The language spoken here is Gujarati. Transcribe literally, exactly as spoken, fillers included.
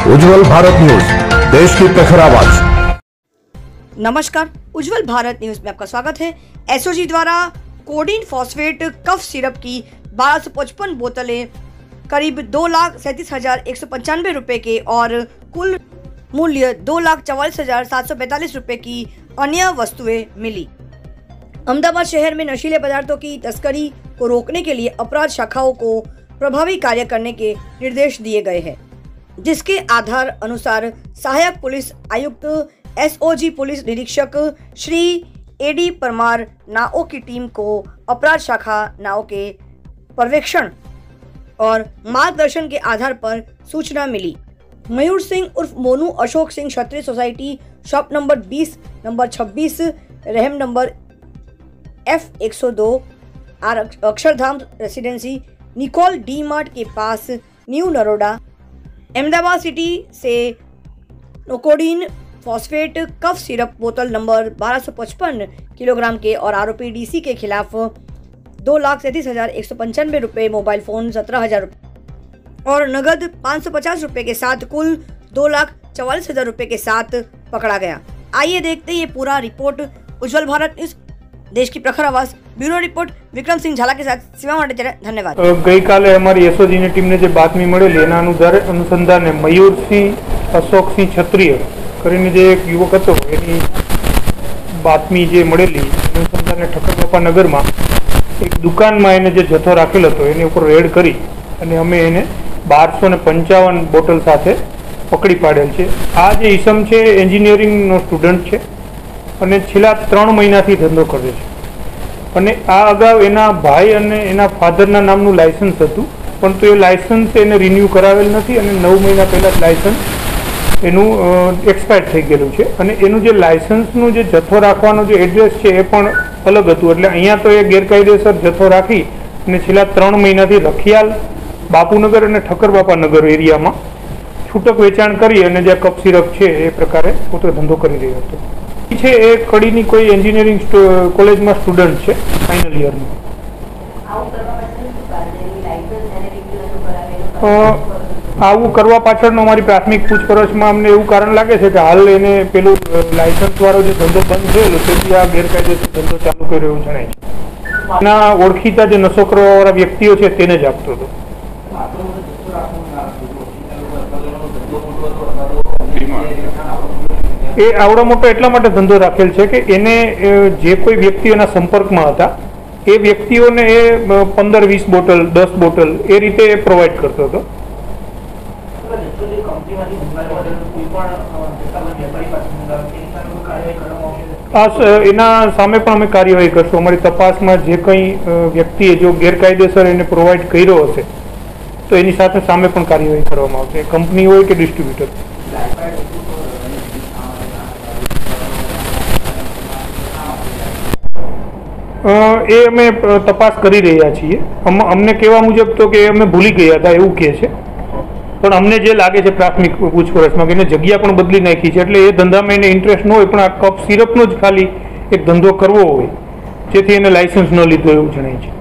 उज्जवल भारत न्यूज, देश की प्रखर आवाज। नमस्कार, उज्जवल भारत न्यूज में आपका स्वागत है। एसओजी द्वारा कोडीन फॉस्फेट कफ सिरप की बारह सौ पचपन बोतलें करीब दो लाख सैंतीस हजार एक सौ पंचानवे रुपए के और कुल मूल्य दो लाख चौवालीस हजार सात सौ पैंतालीस रुपए की अन्य वस्तुएं मिली। अहमदाबाद शहर में नशीले पदार्थों की तस्करी को रोकने के लिए अपराध शाखाओं को प्रभावी कार्य करने के निर्देश दिए गए हैं, जिसके आधार अनुसार सहायक पुलिस आयुक्त एसओजी पुलिस निरीक्षक श्री एडी परमार नाओ की टीम को अपराध शाखा नाओ के पर्यवेक्षण और मार्गदर्शन के आधार पर सूचना मिली। मयूर सिंह उर्फ Monu Ashok Singh Kshatriya society shop number बीस नंबर छब्बीस रहम नंबर एफ एक सौ दो Akshardham residency Nikol D mart के पास न्यू नरोडा अहमदाबाद सिटी से कोडीन फॉस्फेट कफ सिरप बोतल नंबर बारह सौ पचपन किलोग्राम के और आरोपी डीसी के खिलाफ दो लाख सैंतीस हजार एक सौ पंचानवे रुपये, मोबाइल फोन सत्रह हजार रुपये और नगद पाँच सौ पचास रुपये के साथ कुल दो लाख चौवालीस हजार रुपये के साथ पकड़ा गया। आइए देखते ये पूरा रिपोर्ट। उज्जवल भारत इस देश की प्रखर आवाज, ब्यूरो रिपोर्ट विक्रम सिंह झाला के साथ सेवा માટે धन्यवाद। गई काले हमारी एसओजी ने टीम ने जो बातमी મળેલી એના अनुसंधाने मयूर सिंह अशोक सिंह क्षत्रिय કરીને જે એક યુવક હતો એની બાતમી જે મળેલી अनुसंधाने ઠક્કરબાપા નગરમાં એક દુકાનમાં એને જે જથ્થો રાખેલ હતો એની ઉપર રેડ કરી અને અમે એને બારસો ને પંચાવન બોટલ સાથે પકડી પાડેલ છે। આ જે ઈસમ છે એન્જિનિયરિંગનો સ્ટુડન્ટ છે અને છેલ્લા ત્રણ મહિનાથી ધંધો કરે છે અને આ અગાઉ એના ભાઈ અને એના ફાધરના નામનું લાયસન્સ હતું, પણ તો એ લાયસન્સ એને રિન્યુ કરાવેલ નથી અને નવ મહિના પહેલાં જ લાયસન્સ એનું એક્સપાયર થઈ ગયેલું છે અને એનું જે લાયસન્સનું જે જથ્થો રાખવાનો જે એડ્રેસ છે એ પણ અલગ હતું। એટલે અહીંયા તો એ ગેરકાયદેસર જથ્થો રાખી અને છેલ્લા ત્રણ મહિનાથી રખિયાલ, બાપુનગર અને ઠક્કરબાપા નગર એરિયામાં છૂટક વેચાણ કરી અને જે કપ સિરપ છે એ પ્રકારે પોતે ધંધો કરી રહ્યો હતો। છે એ કડીની કોઈ એન્જિનિયરિંગ કોલેજમાં સ્ટુડન્ટ છે, ફાઇનલ યરનો। આવું કરવા પાછળનો અમારી પ્રાથમિક પૂછપરછમાં અમને એવું કારણ લાગે છે કે હાલ એને પેલું લાયસન્સ વાળો જે ધંધો બંધ થયેલો તેથી આ ગેરકાયદેસર ધંધો ચાલુ કર્યો એવું જણાય છે। એના ઓળખીતા જે નશો કરવા વાળા વ્યક્તિઓ છે તેને જ આપતો હતો। એ આવડો મોટો એટલા માટે ધંધો રાખેલ છે કે એને જે કોઈ વ્યક્તિઓ એના સંપર્કમાં હતા એ વ્યક્તિઓને એ પંદર વીસ બોટલ દસ બોટલ એ રીતે પ્રોવાઈડ કરતો હતો। આ એના સામે પણ અમે કાર્યવાહી કરશું। અમારી તપાસમાં જે કંઈ વ્યક્તિએ જો ગેરકાયદેસર એને પ્રોવાઈડ કર્યો હશે તો એની સાથે સામે પણ કાર્યવાહી કરવામાં આવશે, કંપની હોય કે ડિસ્ટ્રીબ્યુટર। એ અમે તપાસ કરી રહ્યા છીએ। અમને કહેવા મુજબ તો કે અમે ભૂલી ગયા હતા એવું કહે છે, પણ અમને જે લાગે છે પ્રાથમિક પૂછપરછમાં કે એને જગ્યા પણ બદલી નાખી છે, એટલે એ ધંધામાં એને ઇન્ટરેસ્ટ ન હોય પણ આ કપ સિરપનો જ ખાલી એક ધંધો કરવો હોય જેથી એને લાયસન્સ ન લીધો એવું જણાય છે।